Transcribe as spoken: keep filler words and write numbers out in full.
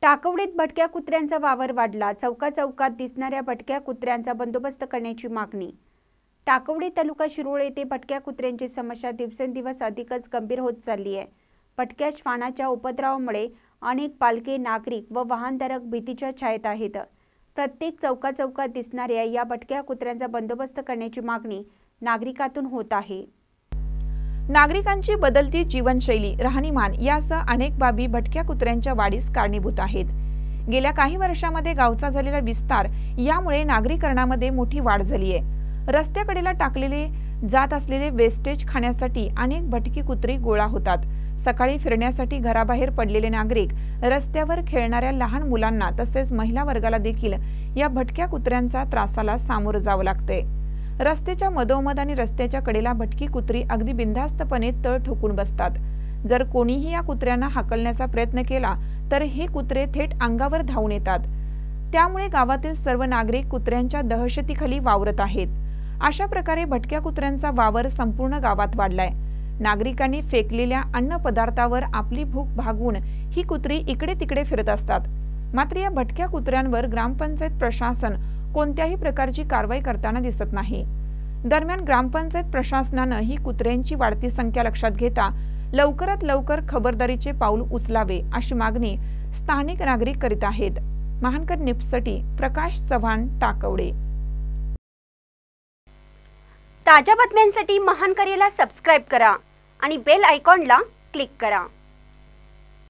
टाकवडीत भटक्या कुत्र्यांचा वावर वाढला। चौका चौकात दिसणाऱ्या भटक्या कुत्र्यांचा बंदोबस्त करण्याची मागणी। टाकवडी तालुका शिरोळ येथे भटक्या कुत्र्यांची समस्या दिवसेंदिवस अधिकच गंभीर होत चालली आहे। भटक्या श्वानाच्या उपद्रवामुळे अनेक पालके, नागरिक व वाहनधारक भीतीच्या छायेत आहेत। प्रत्येक चौका चौकात दिसणाऱ्या या भटक्या कुत्र्यांचा बंदोबस्त करण्याची मागणी नागरिकातून होत आहे। नागरिकांची बदलती जीवनशैली, राहणीमान यासह अनेक बाबी भटक्या कुत्र्यांच्या वाढीस कारणीभूत आहेत। गेल्या काही वर्षांमध्ये गावचा झालेला विस्तार यामुळे नागरीकरणामध्ये मोठी वाढ झाली आहे। रस्त्याकडेला टाकलेले जात असलेले वेस्टेज खाण्यासाठी अनेक भटकी कुत्री गोळा होतात। सकाळी फिरण्यासाठी घराबाहेर पडलेले नागरिक, रस्त्यावर खेळणाऱ्या लहान मुलांना तसेच महिला वर्गाला देखील या भटक्या कुत्र्यांचा त्रासाला सामोरं जावं लागतंय। रस्त्याच्या मधोमध आणि रस्त्याच्या कडेला भटकी कुत्री अगदी बिनधास्तपणे तळ ठोकून बसतात। जर कोणीही या कुत्र्यांना हाकलण्याचा प्रयत्न केला तर हे कुत्रे थेट अंगावर धावून येतात। त्यामुळे गावातील सर्व नागरिक कुत्र्यांच्या दहशतीखाली वावरत आहेत। अशा प्रकारे भटक्या कुत्र्यांचा वावर संपूर्ण गावात वाढलाय। नागरिकांनी फेकलेल्या अन्न पदार्थावर आपली भूक भागवून ही कुत्री इकडे तिकडे फिरत असतात। मात्र या भटक्या कुत्र्यांवर ग्रामपंचायत प्रशासन कोणत्याही प्रकारची कारवाई करताना दिसत नाही। दरम्यान ग्रामपंचायत प्रशासनाने ही कुत्र्यांची वाढती संख्या लक्षात घेता लवकरात लवकर खबरदारीचे पाऊल उचलावे अशी मागणी स्थानिक नागरिक करीत आहेत। महानकर न्यूजसाठी प्रकाश चव्हाण, टाकवडे। ताज्या बातम्यांसाठी महानकरेला सबस्क्राइब करा आणि बेल आयकॉनला क्लिक करा।